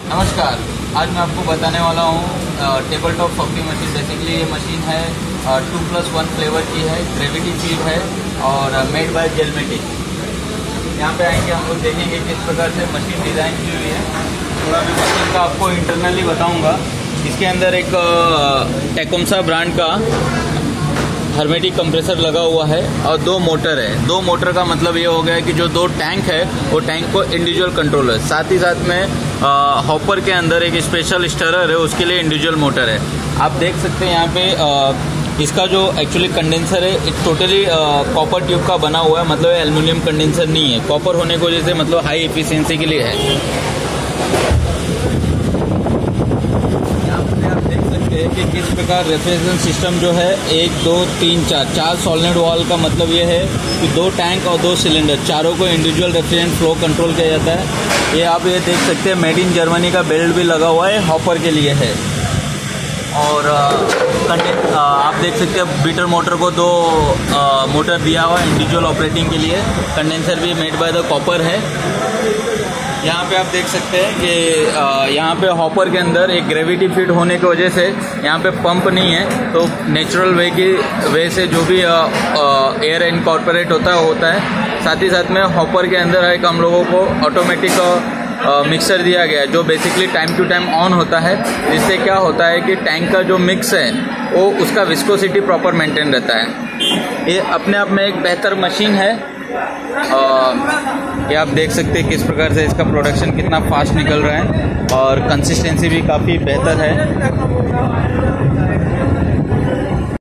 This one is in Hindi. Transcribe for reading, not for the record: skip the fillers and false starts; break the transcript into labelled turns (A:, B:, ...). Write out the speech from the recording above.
A: नमस्कार। आज मैं आपको बताने वाला हूँ table top fogging machine. Basically ये मशीन है 2+1 फ्लेवर की है, ग्रेविटी फीड है और मेड बाय जेलमेटिक। यहाँ पे आएंगे हम लोग देखेंगे किस प्रकार से मशीन डिज़ाइन की हुई है। थोड़ा मैं मशीन का आपको इंटरनली बताऊँगा। इसके अंदर एक टेकोम्सा ब्रांड का हर्मेटिक कंप्रेसर लगा हुआ है और 2 मोटर है। 2 मोटर का मतलब ये हो गया कि जो 2 टैंक है वो टैंक को इंडिविजुअल कंट्रोल है। साथ ही साथ में हॉपर के अंदर एक स्पेशल स्टरर है, उसके लिए इंडिविजुअल मोटर है। आप देख सकते हैं यहाँ पे इसका जो एक्चुअली कंडेंसर है एक टोटली कॉपर ट्यूब का बना हुआ है, मतलब एल्युमिनियम कंडेंसर नहीं है। कॉपर होने की वजह से मतलब हाई एफिशिएंसी के लिए है। कि किस प्रकार रेफ्रिजरेशन सिस्टम जो है 1 2 3 4 सॉलिड वॉल का मतलब ये है कि 2 टैंक और 2 सिलेंडर, चारों को इंडिविजुअल रेफ्रिजरेंट फ्लो कंट्रोल किया जाता है। ये आप ये देख सकते हैं मेड इन जर्मनी का बेल्ट भी लगा हुआ है, हॉपर के लिए है। और आप देख सकते हैं बीटर मोटर को 2 मोटर दिया हुआ है इंडिविजुअल ऑपरेटिंग के लिए। कंडेंसर भी मेड बाय द कॉपर है। यहाँ पे आप देख सकते हैं कि यहाँ पे हॉपर के अंदर एक ग्रेविटी फीड होने की वजह से यहाँ पे पंप नहीं है, तो नेचुरल वे से जो भी एयर इनकॉर्पोरेट होता है। साथ ही साथ में हॉपर के अंदर एक हम लोगों को ऑटोमेटिक मिक्सर दिया गया है, जो basically time to time on होता है। जिससे क्या होता है कि टैंक का जो मिक्स है वो उसका विस्कोसिटी प्रॉपर मेंटेन रहता है। ये अपने आप में एक बेहतर मशीन है। ये आप देख सकते हैं किस प्रकार से इसका प्रोडक्शन कितना फास्ट निकल रहा है और कंसिस्टेंसी भी काफ़ी बेहतर है।